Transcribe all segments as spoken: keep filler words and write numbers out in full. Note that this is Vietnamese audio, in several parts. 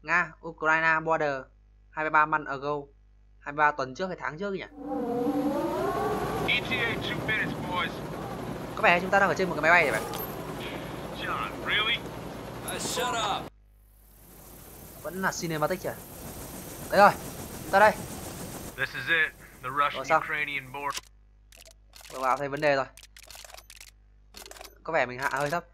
Nga, Ukraine border hai mươi ba months ago. hai mươi ba tuần trước hay tháng trước nhỉ? E T A two minutes, boys. Có vẻ chúng ta đang ở trên một cái máy bay này vậy. John, really? Uh, shut up. Vẫn là cinematic à? Đấy rồi, chúng ta đây. This is it. The Russian-Ukrainian border. Vừa vào thấy vấn đề rồi. Có vẻ mình hạ hơi thấp.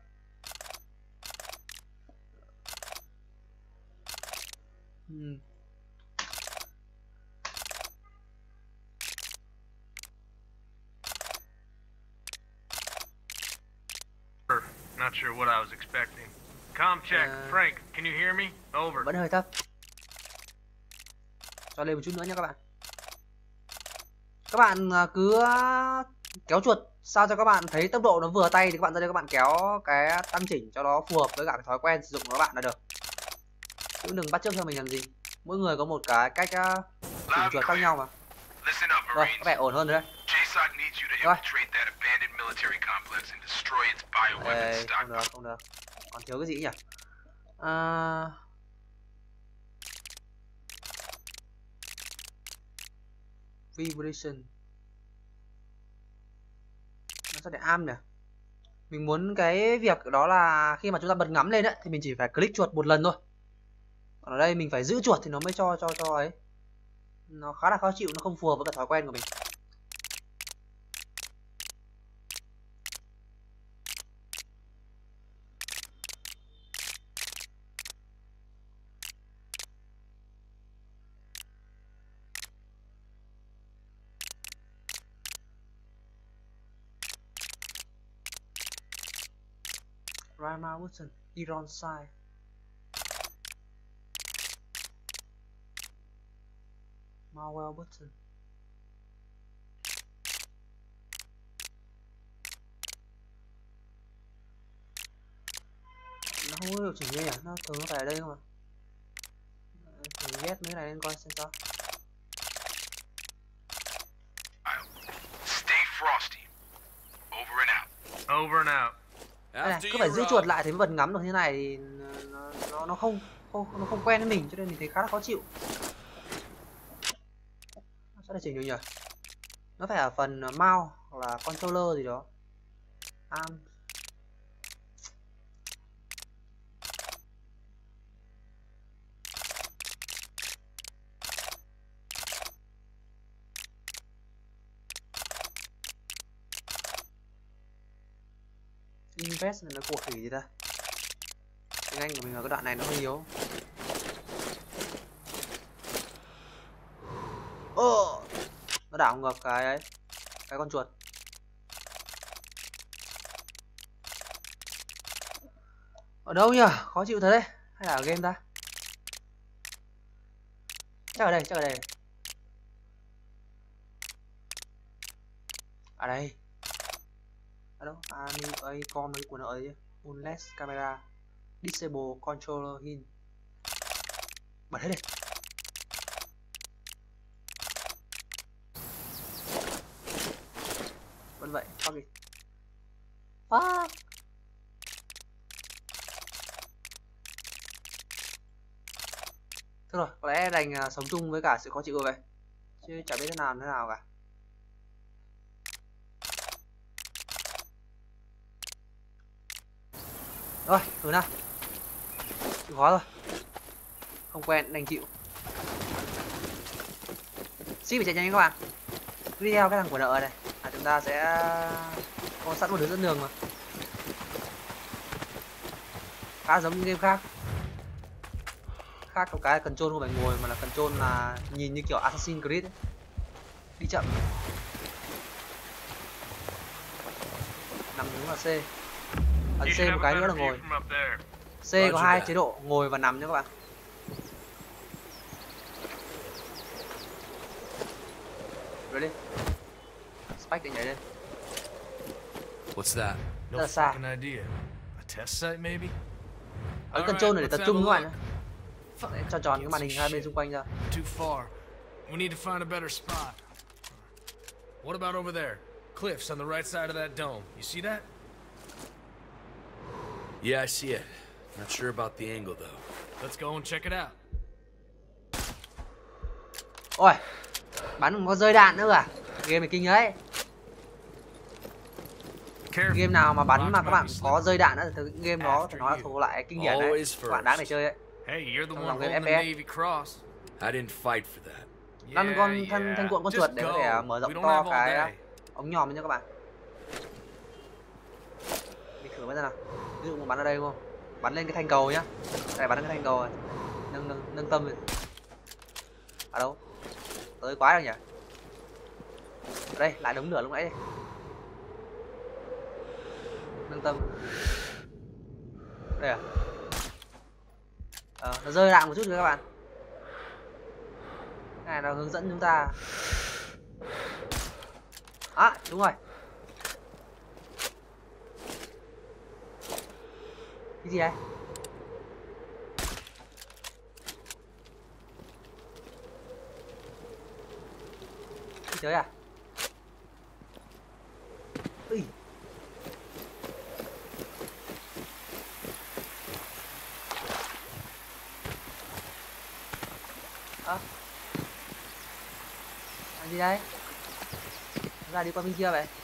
Hmm. Not sure what I was expecting. Com check. Uh, Frank, can you hear me? Over. Vẫn hơi thấp. Cho lên một chút nữa nha các bạn. Các bạn cứ kéo chuột sao cho các bạn thấy tốc độ nó vừa tay thì các bạn ra đây các bạn kéo cái tăng chỉnh cho nó phù hợp với cả cái thói quen sử dụng của các bạn là được. Chứ đừng bắt chước theo mình làm gì. Mỗi người có một cái cách uh, chỉnh chuột khác nhau mà. Rồi, có vẻ ổn hơn rồi đấy. Rồi. Ê, không được, không được. Còn thiếu cái gì nhỉ? À... Vibration. Nó sẽ để am nè. Mình muốn cái việc đó là khi mà chúng ta bật ngắm lên ấy, thì mình chỉ phải click chuột một lần thôi. Còn ở đây mình phải giữ chuột thì nó mới cho cho cho ấy. Nó khá là khó chịu, nó không phù hợp với cả thói quen của mình. Rama Woodson, Iron Side. Mawel Button. Nó không có điều chỉnh đây à? Nó thường nó phải ở đây không à? Thử ghét mấy này lên coi xem sao. Stay frosty. Over and out. Over and out. Này, cứ phải giữ chuột lại thì mới bật ngắm được như này thì nó nó, nó không không nó không quen với mình cho nên mình thấy khá là khó chịu. Sao để chỉnh được nhỉ? Nó phải ở phần mouse hoặc là controller gì đó. Arm. Invest này nó của khỉ gì ta? Tiếng Anh của mình ở cái đoạn này nó hơi yếu. Ồ, nó đảo ngược cái ấy, cái con chuột. Ở đâu nhỉ? Khó chịu thật đấy. Hay là ở game ta? Chắc ở đây, chắc ở đây. Ở đây. Ở đâu? À, mình icon mấy của nó ấy. Unless camera. Disable controller hint. Bật hết đi. Vẫn vậy, fuck it. Fuck. Thôi rồi, có lẽ đành uh, sống chung với cả sự khó chịu rồi vậy. Chứ chả biết thế nào thế nào cả. Rồi, thử nào. Chịu khó rồi. Không quen, đành chịu. Xí phải chạy nhanh các bạn. Cứ đi theo cái thằng của nợ này. À, chúng ta sẽ có sẵn một đứa dẫn đường mà. Khá giống như game khác. Khác có cái control không phải ngồi mà là control là nhìn như kiểu Assassin's Creed ấy. Đi chậm. Nằm đúng là C. Ấn C một cái nữa là ngồi. C có hai chế độ ngồi và nằm nhé các bạn. Ready? Spike định nhảy lên. What's that? Rất là xa. A test site maybe? Ấn control này để tập trung các bạn nhé. Cho tròn cái màn hình hai bên xung quanh ra. Too far. We need to find a better spot. What about over there? Cliffs on the right side of that dome. You see that? Yeah, I see it. Not sure about the angle though. Let's go and check it out. Ôi, bắn có rơi đạn nữa à? Game này kinh đấy. Careful. Game nào mà bắn Rocks mà các might bạn be có slippery. rơi đạn nữa thì game đó phải nói là thuộc lại kinh điển đấy. Always Các bạn đáng để first. chơi đấy. Hey, you're the Trong one lòng game holding the ép pê ét. Navy cross. I didn't fight for that. Lăn con Yeah, thân thân yeah. cuộn con Just chuột để có thể go. mở We rộng don't to have all cái day. ống nhòm lên cho các bạn. Mình thử bây giờ nào. Ví dụ bắn ở đây đúng không? Bắn lên cái thanh cầu nhá. Đây bắn lên cái thanh cầu này. Nâng nâng nâng tâm lên. Ở đâu? Tới quái rồi nhỉ? Ở đây lại đống lửa lúc nãy đây. Nâng tâm. Đây à? Ờ, nó rơi đạn một chút nữa các bạn. Cái này nó hướng dẫn chúng ta. À, đúng rồi. Cái gì đấy? Đi tới à? Ui. À. Làm gì đây? Ra đi qua bên kia vậy.